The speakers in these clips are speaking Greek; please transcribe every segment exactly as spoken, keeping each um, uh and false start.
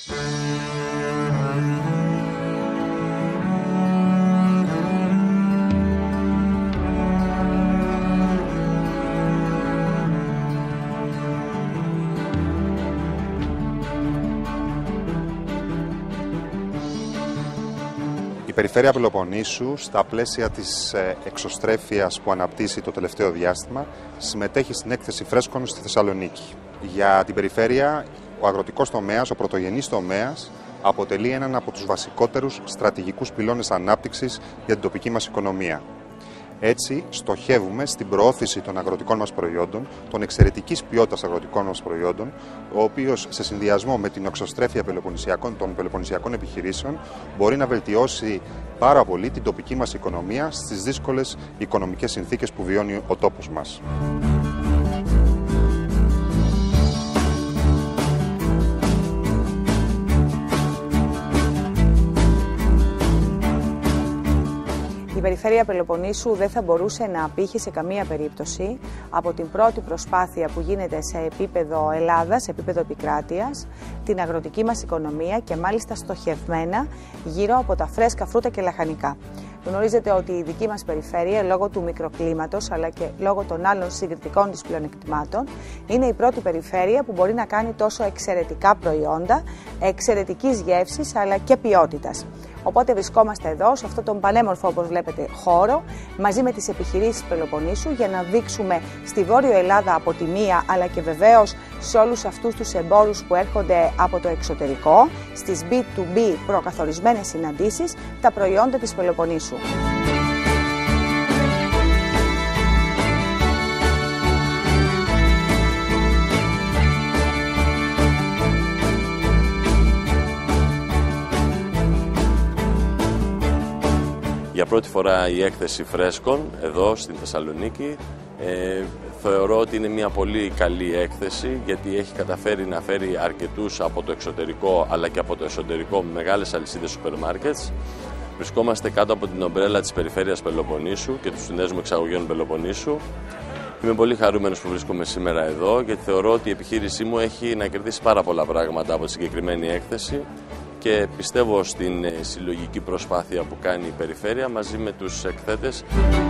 Η περιφέρεια Πελοποννήσου, στα πλαίσια της εξωστρέφειας που αναπτύσσει το τελευταίο διάστημα, συμμετέχει στην έκθεση φρέσκων στη Θεσσαλονίκη. Για την περιφέρεια, ο αγροτικός τομέας, ο πρωτογενής τομέας, αποτελεί έναν από τους βασικότερους στρατηγικούς πυλώνες ανάπτυξης για την τοπική μας οικονομία. Έτσι, στοχεύουμε στην προώθηση των αγροτικών μας προϊόντων, των εξαιρετικής ποιότητας αγροτικών μας προϊόντων, ο οποίος σε συνδυασμό με την εξωστρέφεια πελοποννησιακών, των πελοποννησιακών επιχειρήσεων μπορεί να βελτιώσει πάρα πολύ την τοπική μας οικονομία στις δύσκολες οικονομικές συνθήκες που βιώνει ο τόπος μας. Η περιφέρεια Πελοποννήσου δεν θα μπορούσε να απήχει σε καμία περίπτωση από την πρώτη προσπάθεια που γίνεται σε επίπεδο Ελλάδας, σε επίπεδο επικράτειας, την αγροτική μας οικονομία και μάλιστα στοχευμένα γύρω από τα φρέσκα φρούτα και λαχανικά. Γνωρίζετε ότι η δική μας περιφέρεια, λόγω του μικροκλίματος αλλά και λόγω των άλλων συγκριτικών της πλεονεκτημάτων, είναι η πρώτη περιφέρεια που μπορεί να κάνει τόσο εξαιρετικά προϊόντα, εξαιρετικής γεύσης αλλά και ποιότητας. Οπότε βρισκόμαστε εδώ, σε αυτόν τον πανέμορφο, όπως βλέπετε, χώρο, μαζί με τις επιχειρήσεις Πελοποννήσου, για να δείξουμε στη Βόρειο Ελλάδα από τη μία, αλλά και βεβαίως σε όλους αυτούς τους εμπόρους που έρχονται από το εξωτερικό, στις μπι του μπι προκαθορισμένες συναντήσεις, τα προϊόντα της Πελοποννήσου. Για πρώτη φορά η έκθεση φρέσκων εδώ στην Θεσσαλονίκη. Ε, θεωρώ ότι είναι μια πολύ καλή έκθεση, γιατί έχει καταφέρει να φέρει αρκετούς από το εξωτερικό αλλά και από το εσωτερικό με μεγάλες αλυσίδες σούπερ μάρκετς. Βρισκόμαστε κάτω από την ομπρέλα της περιφέρειας Πελοποννήσου και του Συνδέσμου Εξαγωγέων Πελοποννήσου. Είμαι πολύ χαρούμενος που βρίσκομαι σήμερα εδώ, γιατί θεωρώ ότι η επιχείρησή μου έχει να κερδίσει πάρα πολλά πράγματα από τη συγκεκριμένη έκθεση και πιστεύω στην συλλογική προσπάθεια που κάνει η περιφέρεια μαζί με τους εκθέτες.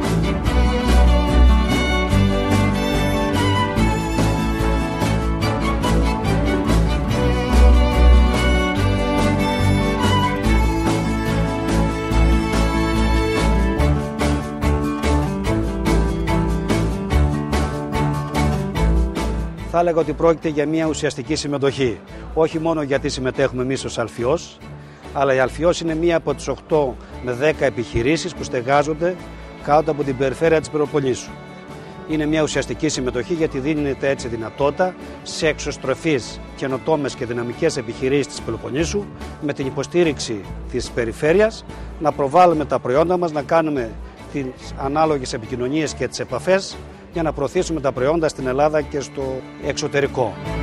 Θα έλεγα ότι πρόκειται για μια ουσιαστική συμμετοχή. Όχι μόνο γιατί συμμετέχουμε εμείς ως Αλφιός, αλλά η Αλφιός είναι μία από τις οκτώ με δέκα επιχειρήσεις που στεγάζονται κάτω από την περιφέρεια της Πελοποννήσου. Είναι μια ουσιαστική συμμετοχή, γιατί δίνεται έτσι δυνατότητα σε εξωστροφείς, καινοτόμες και δυναμικές επιχειρήσεις της Πελοποννήσου, με την υποστήριξη της περιφέρειας, να προβάλλουμε τα προϊόντα μας, να κάνουμε τις ανάλογες επικοινωνίες και τις επαφές για να προωθήσουμε τα προϊόντα στην Ελλάδα και στο εξωτερικό.